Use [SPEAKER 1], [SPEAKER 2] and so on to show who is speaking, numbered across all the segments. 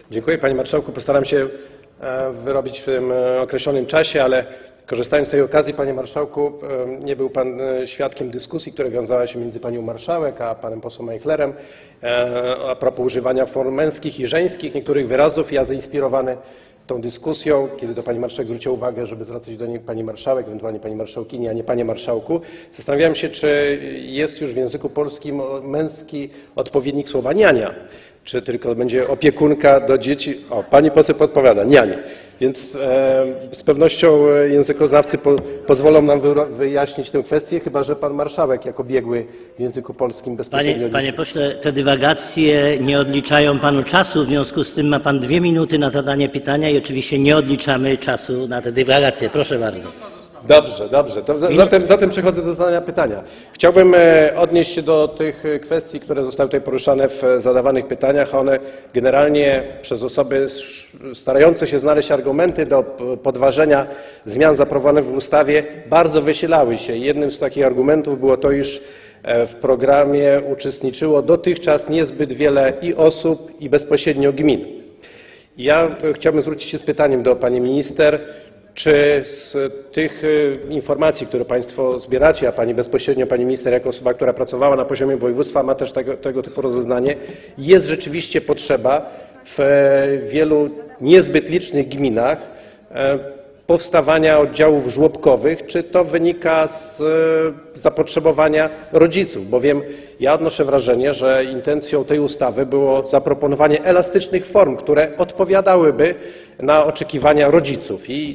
[SPEAKER 1] Dziękuję, panie marszałku. Postaram się wyrobić w tym określonym czasie, ale korzystając z tej okazji, panie marszałku, nie był pan świadkiem dyskusji, która wiązała się między panią marszałek a panem posłem Ajchlerem a propos używania form męskich i żeńskich niektórych wyrazów. Ja zainspirowany tą dyskusją, kiedy to pani marszałek zwróciła uwagę, żeby zwracać do niej pani marszałek, ewentualnie pani marszałkini, a nie panie marszałku, zastanawiałem się, czy jest już w języku polskim męski odpowiednik słowa niania. Czy tylko będzie opiekunka do dzieci? O, pani poseł podpowiada, nianie. Więc z pewnością językoznawcy pozwolą nam wyjaśnić tę kwestię, chyba że pan marszałek jako biegły w języku polskim bezpośrednio...
[SPEAKER 2] Panie pośle, te dywagacje nie odliczają panu czasu, w związku z tym ma pan 2 minuty na zadanie pytania i oczywiście nie odliczamy czasu na te dywagacje. Proszę bardzo.
[SPEAKER 1] Dobrze. To zatem przechodzę do zadania pytania. Chciałbym odnieść się do tych kwestii, które zostały tutaj poruszane w zadawanych pytaniach. One generalnie przez osoby starające się znaleźć argumenty do podważenia zmian zaproponowanych w ustawie bardzo wysilały się. Jednym z takich argumentów było to, iż w programie uczestniczyło dotychczas niezbyt wiele i osób, i bezpośrednio gmin. Ja chciałbym zwrócić się z pytaniem do pani minister. Czy z tych informacji, które państwo zbieracie, a pani bezpośrednio, pani minister, jako osoba, która pracowała na poziomie województwa, ma też tego typu rozeznanie, jest rzeczywiście potrzeba w wielu niezbyt licznych gminach powstawania oddziałów żłobkowych? Czy to wynika z zapotrzebowania rodziców? Bowiem ja odnoszę wrażenie, że intencją tej ustawy było zaproponowanie elastycznych form, które odpowiadałyby na oczekiwania rodziców. I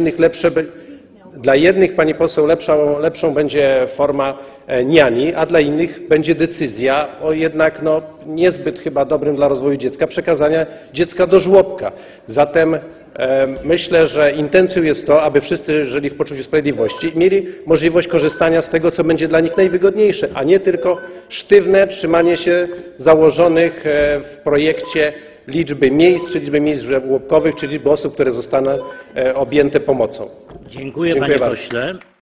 [SPEAKER 1] dla jednych, pani poseł, lepszą będzie forma niani, a dla innych będzie decyzja o jednak niezbyt chyba dobrym dla rozwoju dziecka przekazania dziecka do żłobka. Zatem myślę, że intencją jest to, aby wszyscy żyli w poczuciu sprawiedliwości, mieli możliwość korzystania z tego, co będzie dla nich najwygodniejsze, a nie tylko sztywne trzymanie się założonych w projekcie liczby miejsc, czy liczby miejsc żłobkowych, czy liczby osób, które zostaną objęte pomocą.
[SPEAKER 2] Dziękuję panie pośle.